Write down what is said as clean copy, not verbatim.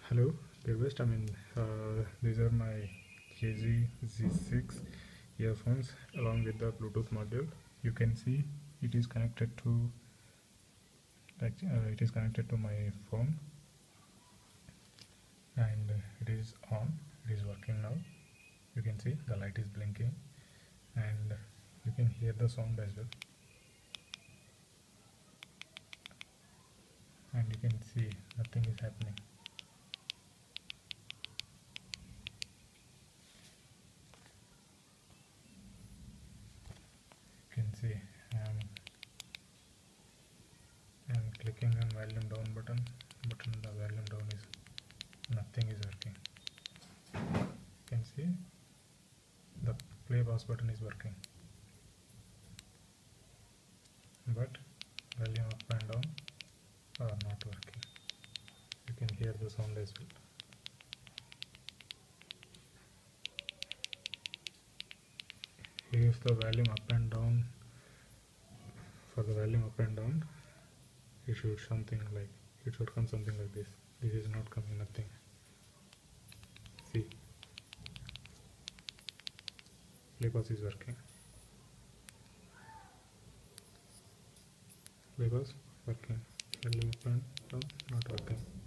Hello, dear best. These are my KZ Z6 earphones along with the Bluetooth module. You can see it is connected to my phone, and it is on. It is working now. You can see the light is blinking, and you can hear the sound as well. And you can see nothing is happening. You can see I'm clicking on volume down button, but the volume down is nothing is working. You can see the play pause button is working, but volume up and down are not working. You can hear the sound as well. If the volume up and down, for the volume up and down, it should come something like this. This is not coming, nothing. See, play pause is working. Play pause working. Volume up and down not working.